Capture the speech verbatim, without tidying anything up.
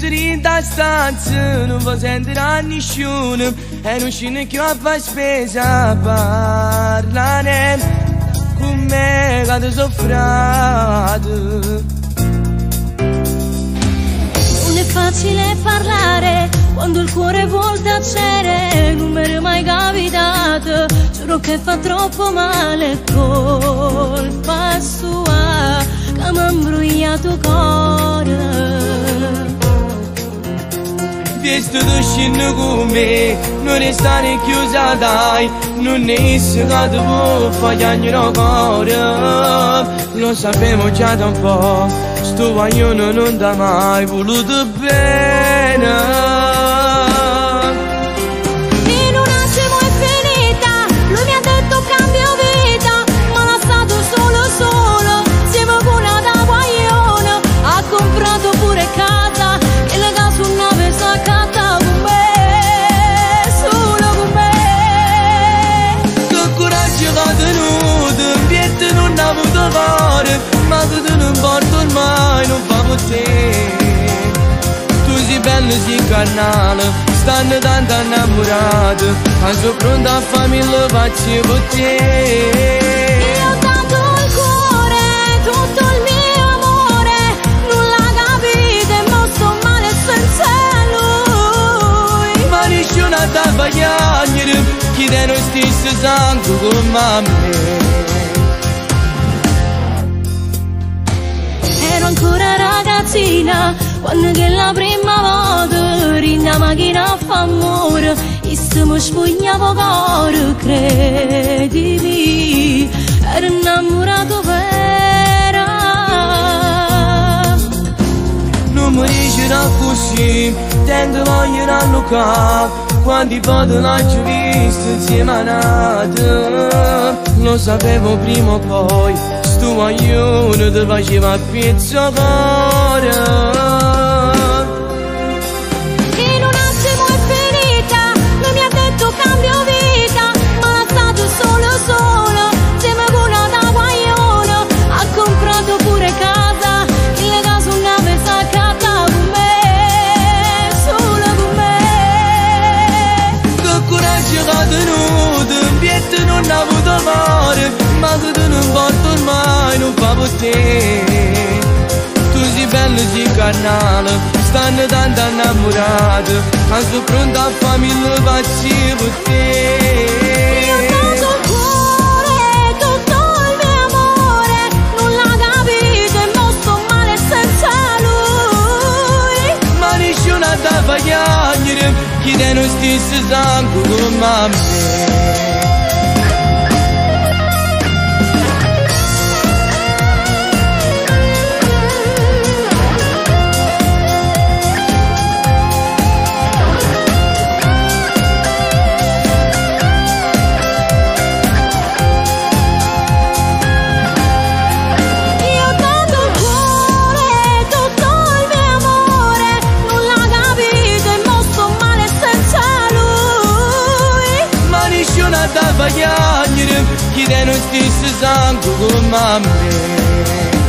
chiusi in ta stanza, non fa sentire a nessuno, e non scende più a fare spesa, parlare con me che ti soffrato. Non è facile parlare quando il cuore vuol tacere, non mi è mai capitato, giuro che fa troppo male, colpa sua che mi ha imbrogliato il cuore. Visto tu scendi con me, non restare chiusa dai, non è che ti può fare il cuore. Lo sapevo già da un po', sto guaglione non ti ha mai voluto bene. Ma che te non porto ormai, non fa per te. Tu sei bello, sei carnale, stanno tanto innamorati, ma sono pronta a farmi le facce per te. Io ho dato il cuore, tutto il mio amore, non l'ha capito e mo sto male senza lui. Ma nessuno da sbagliare, chi te non stesso sangue come me. Ero ancora ragazzina quando che la prima volta in la macchina a fa amore e se mi spogliavo cuore, credimi, ero innamorato vera. Non mi dicerà così, tanto voglio allocare, quanti volte l'ho visto insieme a Nata. Lo sapevo prima o poi, sto guaglione ti faceva pezzo cuore. In un attimo è finita, lui mi ha detto cambio vita, ma ha stato solo solo, insieme con una da guaglione, ha comprato pure casa, il caso una pezza accatta con me, solo con me. Che coraggio che ha tenuto, in pietto non ha avuto fare, ma che te non porto ormai, non fa per te. Tu sei bello, sei carnale, stanno tanto innamorati, ma sono pronta a farmi le facce per te. Io ho dato il cuore, tutto il mio amore, non l'ha capito e mo sto male senza lui. Ma nessuno da sbagliare, chi te non stesso sangue come me. Da sbagliare, chi te non stesso sangue come me.